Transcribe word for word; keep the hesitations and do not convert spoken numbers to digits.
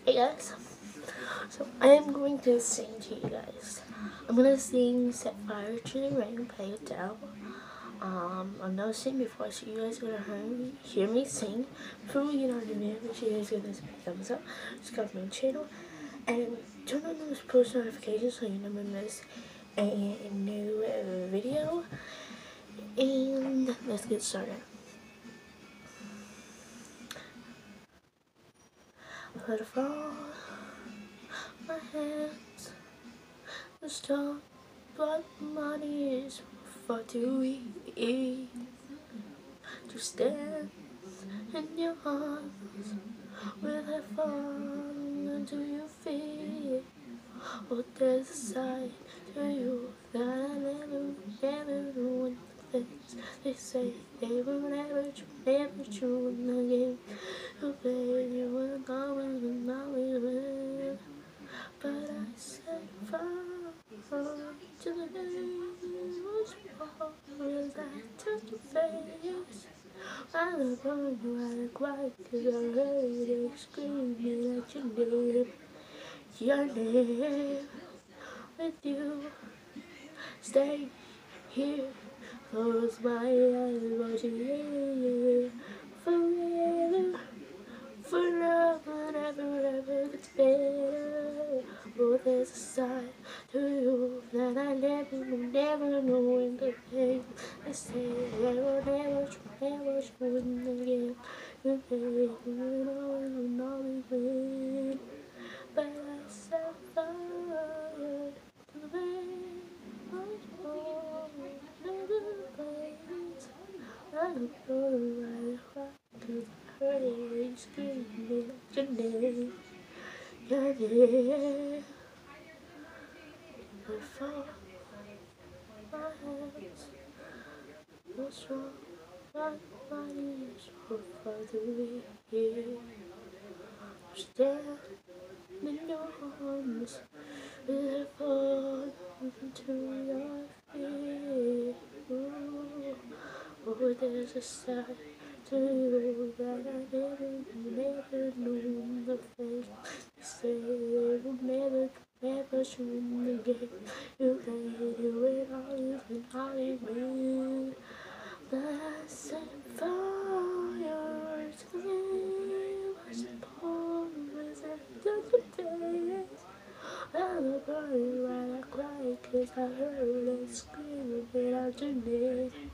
Hey guys, so I am going to sing to you guys. I'm gonna sing Set Fire to the Rain by Adele. Um, I've never sing before, so you guys are gonna hear me, hear me sing. Before we get on the video, make sure you guys give this a thumbs up, subscribe to my channel, and turn on those post notifications so you never miss a new uh, video. And let's get started. Let it fall, my hands. The stop, but money is far too weak to stand in your arms with a falling into your feet. Oh, there's a side to you that I never, never know. In the things they say they will never, never true in the game. You play, you will go and not win. But I said far to the days was far as I touched your face. I look on you, I cried cause I heard you screaming at your name. Your name with you. Stay here, close my eyes, watching you forever. Forever, never, ever gets better. Oh, there's a side to you that I never, never know in the pain. I say never, never, never show in the game. You say you know you always win, but I set fire to the pain. I don't know why I cry, cause I heard it screaming your name, your name. I fall my hands, no strong, my body is so far away. Stand in your arms, with a fall into your feet. Ooh. Oh, there's a side to you that I never, never knew in the face. You say you will never, never show in the game. You played you with all you and Hollywood. But I set fire to the game. I should always have done the days. I look on you and I cry cause I heard it screaming out your name.